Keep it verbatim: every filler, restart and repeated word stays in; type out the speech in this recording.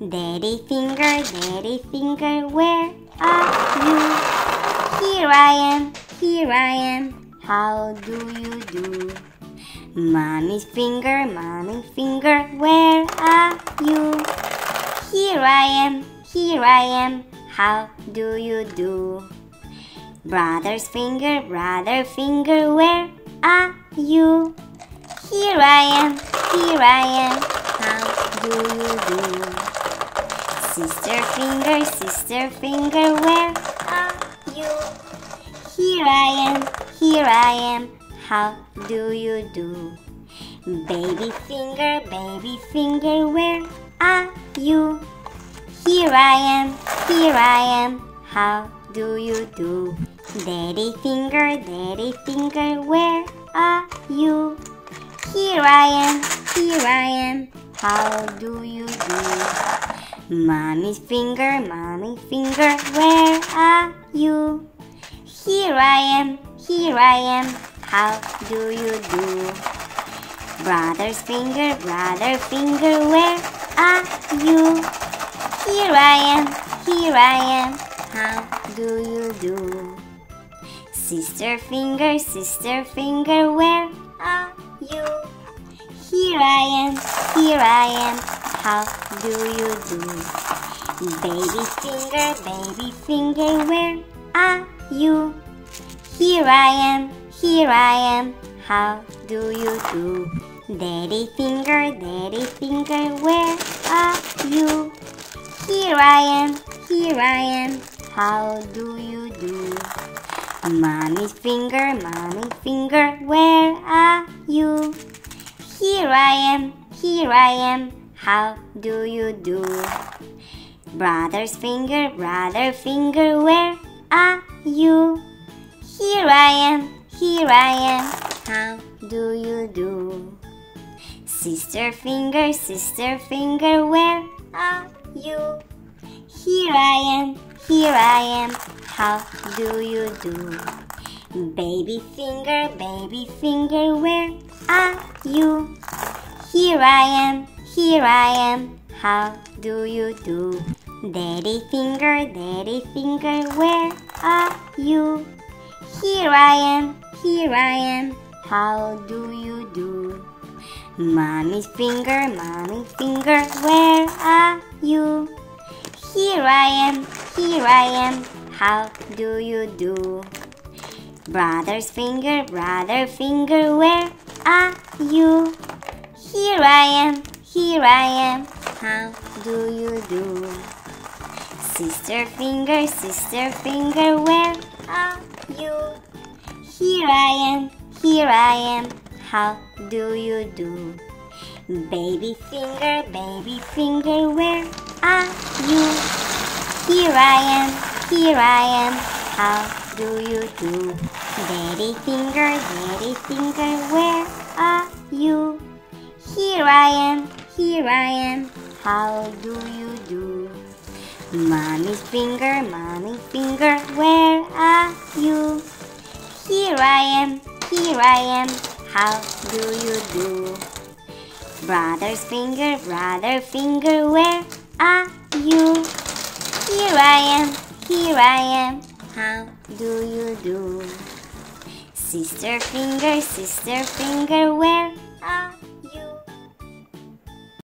Daddy finger, daddy finger, where are you? Here I am, here I am, how do you do? Mommy's finger, mommy finger, where are you? Here I am, here I am, how do you do? Brother's finger, brother finger, where are you? Here I am, here I am, how do you do? Sister finger, sister finger, where are you? Here I am, here I am, how do you do? Baby finger, baby finger, where are you? Here I am, here I am, how do you do? Daddy finger, daddy finger, where are you? Here I am, here I am, how do you do? Mommy's finger, mommy finger, where are you? Here I am, here I am, how do you do? Brother's finger, brother finger, where are you? Here I am, here I am, how do you do? Sister finger, sister finger, where are you? Here I am, here I am, how do you do? Baby finger, baby finger, where are you? Here I am, here I am, how do you do? Daddy finger, daddy finger, where are you? Here I am, here I am, how do you do? Mommy's finger, mommy finger, where are you? Here I am, here I am, how do you do? Brother's finger, brother finger, where are you? Here I am, here I am, how do you do? Sister finger, sister finger, where are you? Here I am, here I am, how do you do? Baby finger, baby finger, where are you? Here I am, here I am, how do you do? Daddy finger, daddy finger, where are you? Here I am, here I am, how do you do? Mommy's finger, mommy finger, where are you? Here I am, here I am, how do you do? Brother's finger, brother finger, where are you? Here I am, here I am, how do you do? Sister finger, sister finger, where are you? Here I am, here I am, how do you do? Baby finger, baby finger, where are you? Here I am, here I am, how do you do? Daddy finger, daddy finger, where are you? Here I am, here I am, how do you do? Mommy's finger, mommy finger, where are you? Here I am, here I am, how do you do? Brother's finger, brother finger, where are you? Here I am, here I am, how do you do? Sister finger, sister finger, where are